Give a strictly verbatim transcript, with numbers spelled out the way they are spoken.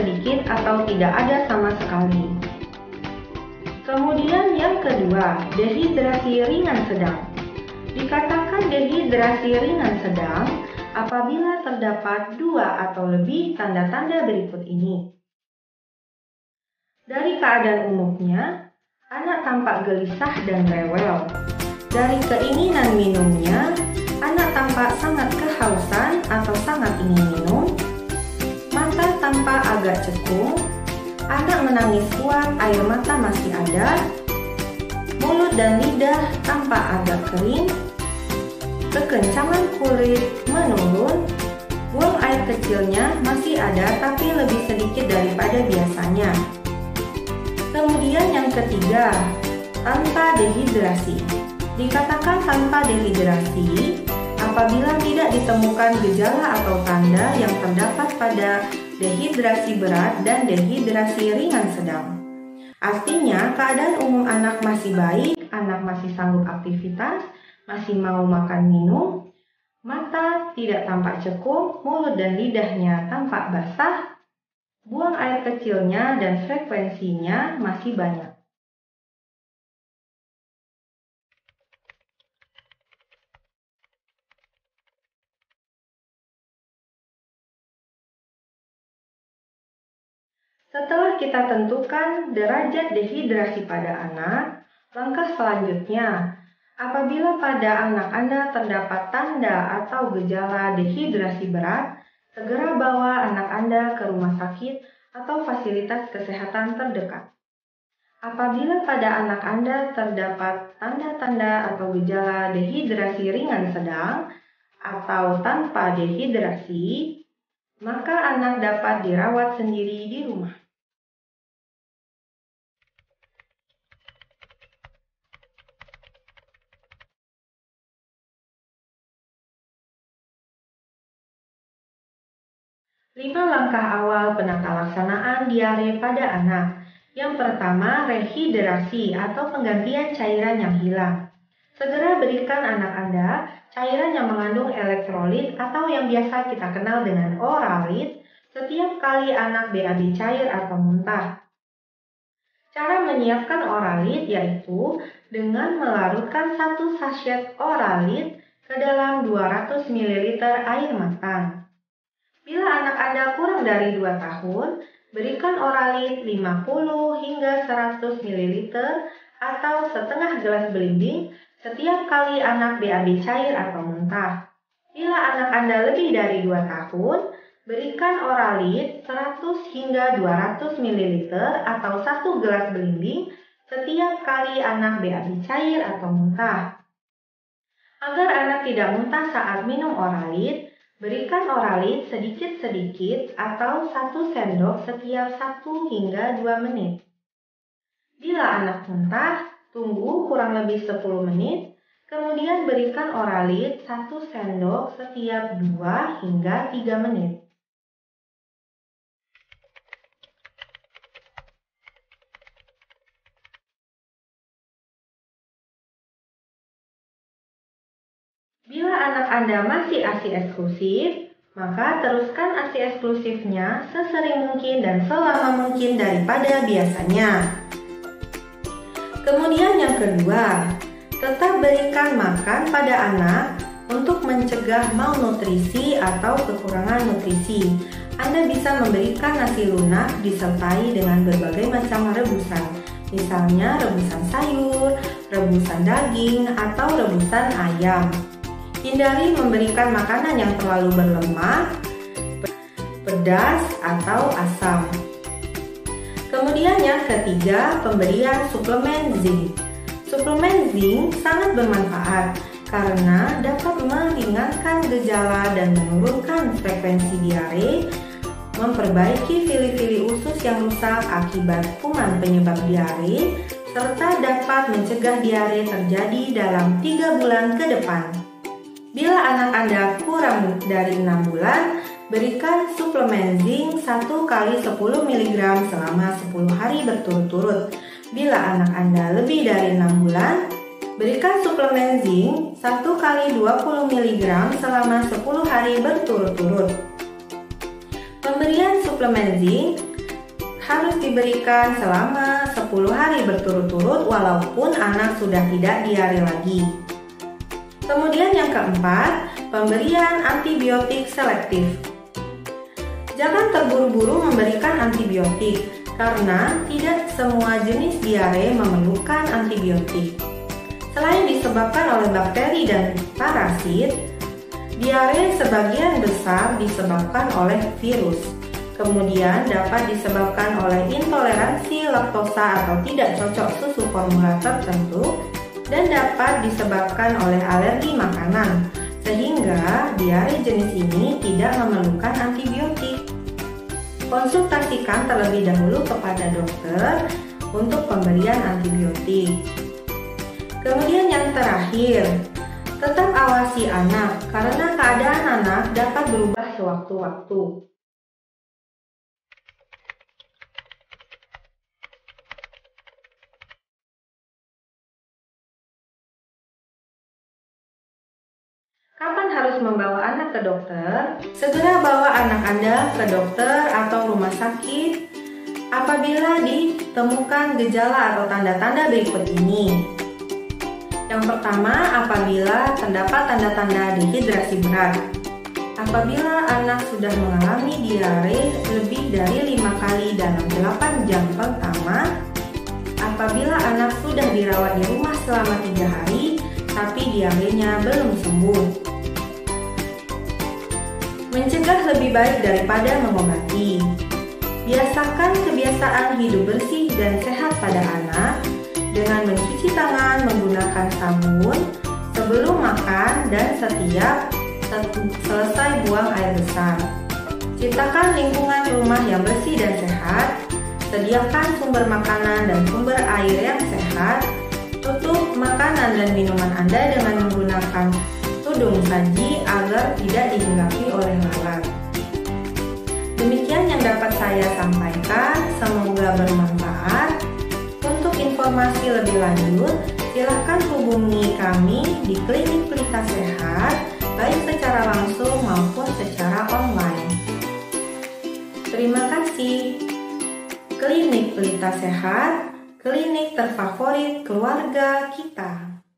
sedikit atau tidak ada sama sekali. Kemudian yang kedua, dehidrasi ringan sedang. Dikatakan dehidrasi ringan sedang apabila terdapat dua atau lebih tanda-tanda berikut ini. Dari keadaan umumnya, anak tampak gelisah dan rewel. Dari keinginan minumnya, anak tampak sangat kehausan atau sangat ingin minum. Mata tampak agak cekung. Anak menangis kuat, air mata masih ada. Mulut dan lidah tampak agak kering. Kekencangan kulit menurun. Buang air kecilnya masih ada tapi lebih sedikit daripada biasanya. Kemudian yang ketiga, tanpa dehidrasi. Dikatakan tanpa dehidrasi apabila tidak ditemukan gejala atau tanda yang terdapat pada dehidrasi berat dan dehidrasi ringan sedang. Artinya, keadaan umum anak masih baik, anak masih sanggup aktivitas, masih mau makan minum, mata tidak tampak cekung, mulut dan lidahnya tampak basah, buang air kecilnya dan frekuensinya masih banyak. Setelah kita tentukan derajat dehidrasi pada anak, langkah selanjutnya, apabila pada anak Anda terdapat tanda atau gejala dehidrasi berat, segera bawa anak Anda ke rumah sakit atau fasilitas kesehatan terdekat. Apabila pada anak Anda terdapat tanda-tanda atau gejala dehidrasi ringan sedang atau tanpa dehidrasi, maka anak dapat dirawat sendiri di rumah. lima langkah awal penata laksanaan diare pada anak. Yang pertama, rehidrasi atau penggantian cairan yang hilang. Segera berikan anak Anda cairan yang mengandung elektrolit atau yang biasa kita kenal dengan oralit setiap kali anak B A B cair atau muntah. Cara menyiapkan oralit yaitu dengan melarutkan satu sachet oralit ke dalam dua ratus mililiter air matang. Bila anak Anda kurang dari dua tahun, berikan oralit lima puluh hingga seratus mililiter atau setengah gelas belimbing setiap kali anak B A B cair atau muntah. Bila anak Anda lebih dari dua tahun, berikan oralit seratus hingga dua ratus mililiter atau satu gelas belimbing setiap kali anak B A B cair atau muntah. Agar anak tidak muntah saat minum oralit, berikan oralit sedikit-sedikit atau satu sendok setiap satu hingga dua menit. Bila anak muntah, tunggu kurang lebih sepuluh menit, kemudian berikan oralit satu sendok setiap dua hingga tiga menit. Bila anak Anda masih A S I eksklusif, maka teruskan A S I eksklusifnya sesering mungkin dan selama mungkin daripada biasanya. Kemudian yang kedua, tetap berikan makan pada anak untuk mencegah malnutrisi atau kekurangan nutrisi. Anda bisa memberikan nasi lunak disertai dengan berbagai macam rebusan, misalnya rebusan sayur, rebusan daging, atau rebusan ayam. Hindari memberikan makanan yang terlalu berlemak, pedas, atau asam. Kemudian yang ketiga, pemberian suplemen zinc. Suplemen zinc sangat bermanfaat karena dapat meringankan gejala dan menurunkan frekuensi diare, memperbaiki fili-fili usus yang rusak akibat kuman penyebab diare, serta dapat mencegah diare terjadi dalam tiga bulan ke depan. Bila anak Anda kurang dari enam bulan, berikan suplemen zinc satu kali sepuluh miligram selama sepuluh hari berturut-turut. Bila anak Anda lebih dari enam bulan, berikan suplemen zinc satu kali dua puluh miligram selama sepuluh hari berturut-turut. Pemberian suplemen suplemen zinc harus diberikan selama sepuluh hari berturut-turut walaupun anak sudah tidak diare lagi. Kemudian yang keempat, pemberian antibiotik selektif. Jangan terburu-buru memberikan antibiotik karena tidak semua jenis diare memerlukan antibiotik. Selain disebabkan oleh bakteri dan parasit, diare sebagian besar disebabkan oleh virus. Kemudian dapat disebabkan oleh intoleransi laktosa atau tidak cocok susu formula tertentu dan dapat disebabkan oleh alergi makanan, sehingga diare jenis ini tidak memerlukan antibiotik. Konsultasikan terlebih dahulu kepada dokter untuk pemberian antibiotik. Kemudian yang terakhir, tetap awasi anak karena keadaan anak dapat berubah sewaktu-waktu. Kapan harus membawa anak ke dokter? Segera bawa anak Anda ke dokter atau rumah sakit apabila ditemukan gejala atau tanda-tanda berikut ini. Yang pertama, apabila terdapat tanda-tanda dehidrasi berat. Apabila anak sudah mengalami diare lebih dari lima kali dalam delapan jam pertama. Apabila anak sudah dirawat di rumah selama tiga hari, tapi diarenya belum sembuh. Mencegah lebih baik daripada mengobati. Biasakan kebiasaan hidup bersih dan sehat pada anak dengan mencuci tangan menggunakan sabun sebelum makan dan setiap selesai buang air besar. Ciptakan lingkungan rumah yang bersih dan sehat. Sediakan sumber makanan dan sumber air yang sehat. Tutup makanan dan minuman Anda dengan menggunakan tudung saji agar tidak dihinggapi oleh lalat. Demikian yang dapat saya sampaikan, semoga bermanfaat. Untuk informasi lebih lanjut, silakan hubungi kami di Klinik Pelita Sehat, baik secara langsung maupun secara online. Terima kasih. Klinik Pelita Sehat, klinik terfavorit keluarga kita.